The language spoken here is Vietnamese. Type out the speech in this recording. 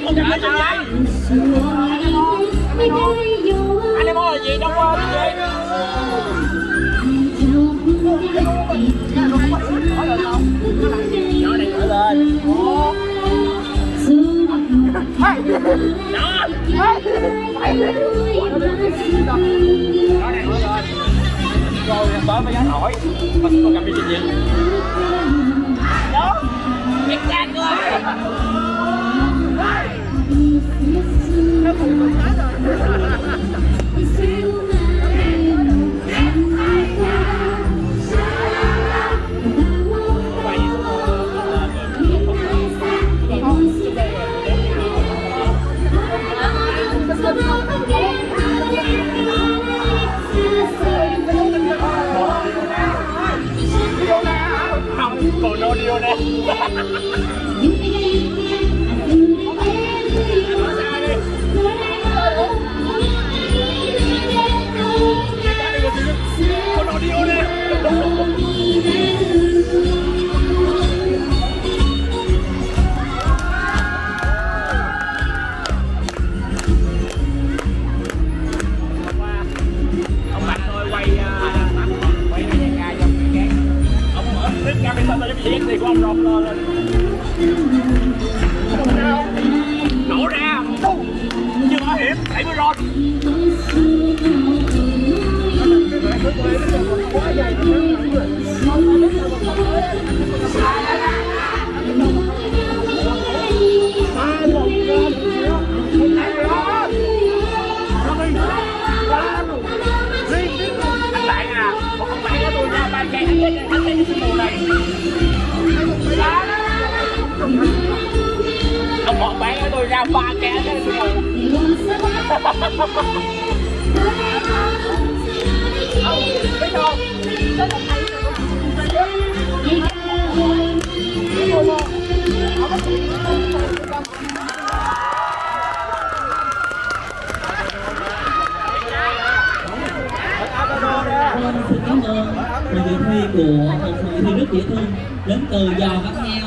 con chăm lấy chân vậy? Anh em ơi, gì đâu qua cái gì? Nhỏ này nữa lên. Đó. Rồi tới mới dám hỏi mà con cầm đi chuyện gì? Đó. Biết trang rồi. Nó cùng mình hết rồi. Còn đâu đi nè. Con đâu đi nè. Ông Bạch thôi quay cái nhà ga trong cái ông mở clip ra bên bên cái gì của ông rộp lên nổ ra chưa có hiểm đẩy mới rod anh bạn à, một con bạn của tôi ra ba chạy anh thấy cái mùa này ông bọn bạn của tôi ra 3 kẻ cái mùa biết không? Xin cảm ơn một dự thi của một dự thi rất dễ thương đến từ Giò Văn Heo.